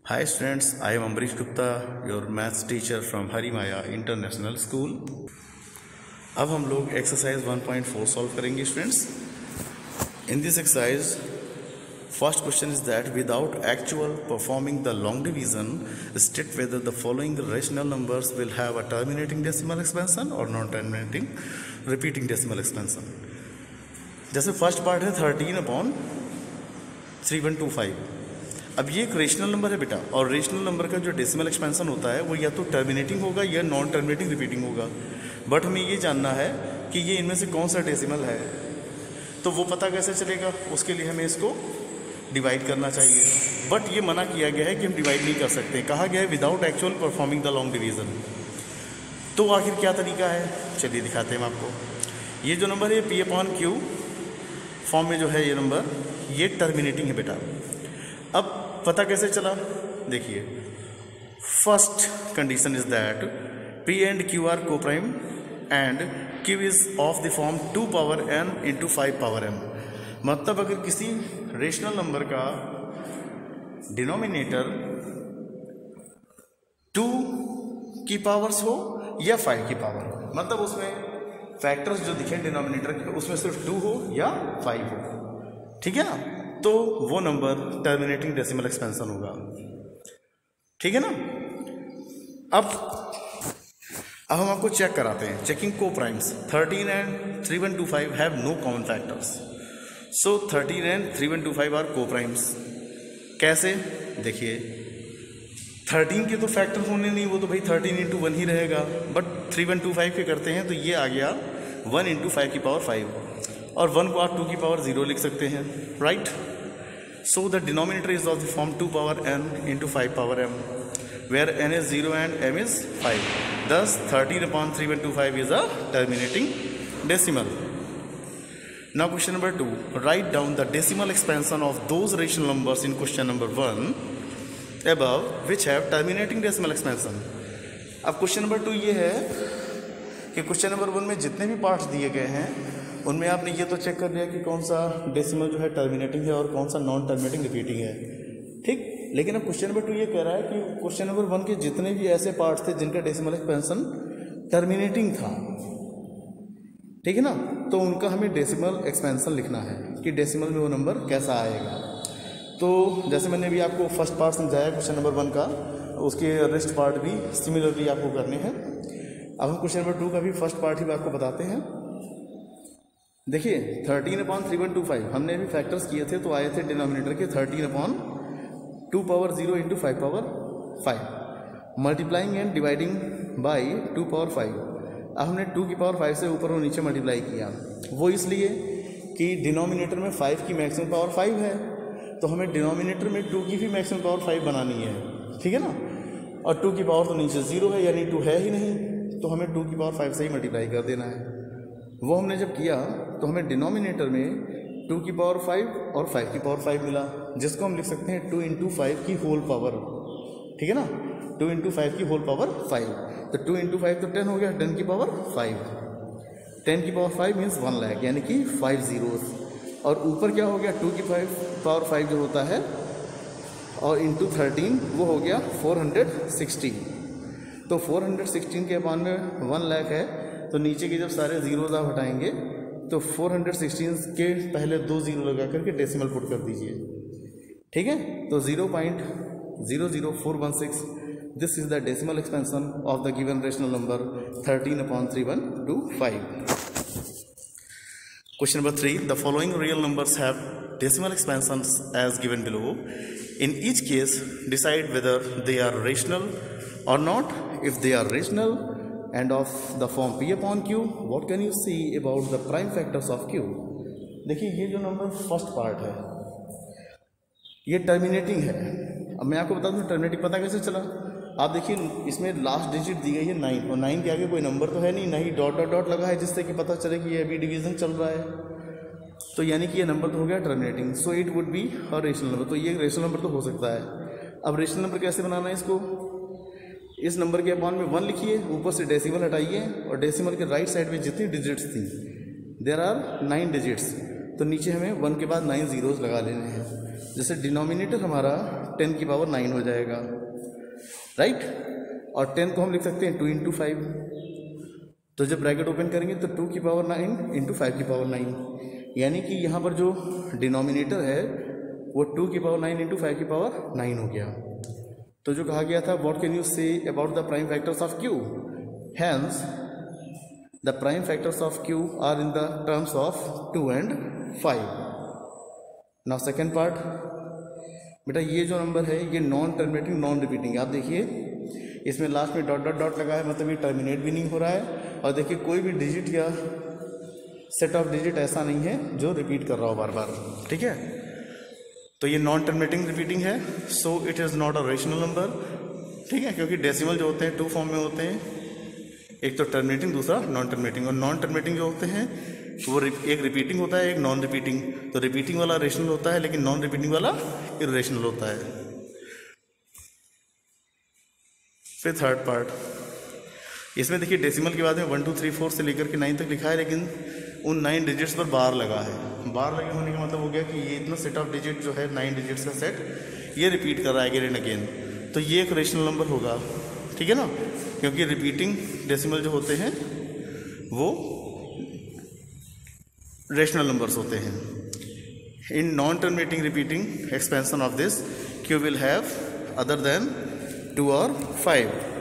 Hi students, I am Ambrish Gupta, your maths teacher from Hari Maya International School. अब हम लोग exercise 1.4 solve करेंगे students. In this exercise, first question is that without actual performing the long division, state whether the following rational numbers will have a terminating decimal expansion or non-terminating repeating decimal expansion. जैसे first part है 13/3125. अब ये एक rational number है बेटा, और rational number का जो डेसिमल एक्सपेंशन होता है वो या तो टर्मिनेटिंग होगा या नॉन टर्मिनेटिंग रिपीटिंग होगा. बट हमें ये जानना है कि ये इनमें से कौन सा डेसिमल है. तो वो पता कैसे चलेगा, उसके लिए हमें इसको डिवाइड करना चाहिए. बट ये मना किया गया है कि हम डिवाइड नहीं कर सकते. कहा गया है without actual performing the long division. तो आखिर क्या तरीका है, चलिए दिखाते हैं हम आपको. ये जो नंबर है P/Q फॉर्म में जो है ये नंबर, ये टर्मिनेटिंग है बेटा. अब पता कैसे चला, देखिए. First condition is that P and Q are coprime and Q is of the form 2n × 5m. मतलब अगर किसी रेशनल नंबर का डिनोमिनेटर 2 की पावर्स हो या 5 की पावर हो, मतलब उसमें फैक्टर्स जो दिखे डिनोमिनेटर के उसमें सिर्फ 2 हो या 5 हो, ठीक है ना, तो वो नंबर टर्मिनेटिंग डेसिमल एक्सपेंशन होगा. ठीक है ना. अब हम आपको चेक कराते हैं. Checking coprimes 13 and 3125 have no common factors. So 13 and 3125 are coprimes. कैसे, देखिए 13 के तो फैक्टर होने नहीं, वो तो भाई 13 × 1 ही रहेगा. बट 3125 के करते हैं तो ये आ गया 1 × 5⁵, और 1 को आप 2 की पावर 0 लिख सकते हैं, right. So the denominator is of the form 2n × 5m, where n is 0 and m is 5. Thus 13/3125 is a terminating decimal. Now question number 2. Write down the decimal expansion of those rational numbers in question number 1 above which have terminating decimal expansion. अब question number 2 ये है कि question number 1 में जितने भी parts दिए गए हैं उनमें आपने ये तो चेक कर लिया कि कौन सा डेसिमल जो है टर्मिनेटिंग है और कौन सा नॉन टर्मिनेटिंग रिपीटिंग है, ठीक. लेकिन अब क्वेश्चन नंबर 2 ये कह रहा है कि क्वेश्चन नंबर 1 के जितने भी ऐसे पार्ट्स थे जिनका डेसिमल एक्सपेंशन टर्मिनेटिंग था, ठीक है ना, तो उनका हमें डेसिमल एक्सपेंशन लिखना है कि डेसिमल में वो नंबर कैसा आएगा. तो जैसे मैंने अभी आपको फर्स्ट पार्ट समझाया क्वेश्चन नंबर 1 का, उसके रेस्ट पार्ट भी सिमिलरली आपको करने हैं. अब हम क्वेश्चन नंबर 2 का भी फर्स्ट पार्ट ही आपको बताते हैं. देखिए 13/3125 हमने अभी फैक्टर्स किए थे तो आए थे डिनोमिनेटर के 13/2 power 0 × 5 power 5, multiplying and dividing by 2 power 5. अब हमने 2 की पावर 5 से ऊपर और नीचे मल्टीप्लाई किया, वो इसलिए कि डिनोमिनेटर में 5 की मैक्सिमम पावर 5 है, तो हमें डिनोमिनेटर में 2 की भी मैक्सिमम पावर 5 बनानी है, ठीक है ना. और 2 की पावर तो नीचे 0 है, यानी 2 है ही नहीं, तो हमें 2 की पावर 5 से ही मल्टीप्लाई कर देना है. वो हमने जब किया तो हमें डिनोमिनेटर में 2 की पावर 5 और 5 की पावर 5 मिला, जिसको हम लिख सकते हैं 2 × 5 की होल पावर, ठीक है ना. 2 × 5 की होल पावर 5, तो 2 × 5 तो 10 हो गया, 10 की पावर 5. 10 की पावर 5 मीन्स 1 लाख, यानी कि 5 zeros. और ऊपर क्या हो गया, 2 की पावर 5 जो होता है और इंटू 13 वो हो गया 416. तो 416 के अपान में 1 लाख है, तो नीचे के जब सारे जीरोज आप हटाएंगे तो 416 के पहले 2 जीरो लगा करके डेसिमल पुट कर दीजिए, ठीक है. तो 0.00416, this is the decimal expansion of the given rational number 13/3125. Question number 3. The following real numbers have decimal expansions as given below. In each case, decide whether they are rational or not. If they are rational and of the form P/Q, what can you see about the prime factors of Q? देखिए ये जो number first part है ये terminating है. अब मैं आपको बता दूँ टर्मिनेटिंग पता कैसे चला. आप देखिए इसमें लास्ट डिजिट दी गई है 9, और 9 के आगे कोई नंबर तो है नहीं, ना ही डॉट लगा है जिससे कि पता चले कि ये अभी डिवीज़न चल रहा है, तो यानी कि ये नंबर तो हो गया terminating. So it would be a rational number. तो ये रेशनल नंबर तो हो सकता है. अब रेशनल नंबर कैसे बनाना है इसको, इस नंबर के अपान में 1 लिखिए, ऊपर से डेसिमल हटाइए, और डेसिमल के राइट साइड में जितनी डिजिट्स थी देयर आर 9 डिजिट्स, तो नीचे हमें 1 के बाद 9 zeros लगा लेने हैं. जैसे डिनोमिनेटर हमारा 10 की पावर 9 हो जाएगा, राइट। और 10 को हम लिख सकते हैं 2 इंटू 5, तो जब ब्रैकेट ओपन करेंगे तो 2 की पावर 9 इंटू 5 की पावर 9, यानी कि यहाँ पर जो डिनोमिनेटर है वो 2 की पावर 9 इंटू 5 की पावर 9 हो गया। तो जो कहा गया था, what can you say about the prime factors of Q, hence the prime factors of Q are in the terms of 2 and 5। Now second part, बेटा ये जो नंबर है ये नॉन टर्मिनेटिंग नॉन रिपीटिंग, आप देखिए इसमें लास्ट में dot dot dot लगा है, मतलब ये टर्मिनेट भी नहीं हो रहा है, और देखिए कोई भी डिजिट या सेट ऑफ डिजिट ऐसा नहीं है जो रिपीट कर रहा हो बार बार, ठीक है। तो ये नॉन टर्मिनेटिंग रिपीटिंग है, so it is not a rational number, ठीक है, क्योंकि डेसिमल जो होते हैं 2 फॉर्म में होते हैं, एक तो टर्मिनेटिंग, दूसरा नॉन टर्मिनेटिंग। और नॉन टर्मिनेटिंग जो होते हैं वो एक रिपीटिंग होता है, एक नॉन रिपीटिंग। तो रिपीटिंग वाला रेशनल होता है, लेकिन नॉन रिपीटिंग वाला इर्रेशनल होता है। फिर थर्ड पार्ट, इसमें देखिए डेसिमल के बाद में 1 2 3 4 से लेकर के 9 तक लिखा है, लेकिन उन 9 डिजिट्स पर बार लगा है। बार लगे होने का मतलब हो गया कि ये इतना सेट ऑफ डिजिट जो है 9 डिजिट्स का सेट ये रिपीट कर रहा है अगेन एंड अगेन, तो ये एक रेशनल नंबर होगा, ठीक है ना, क्योंकि रिपीटिंग डेसिमल जो होते हैं वो रेशनल नंबर्स होते हैं। In non terminating repeating expansion of this Q will have other than 2 और 5।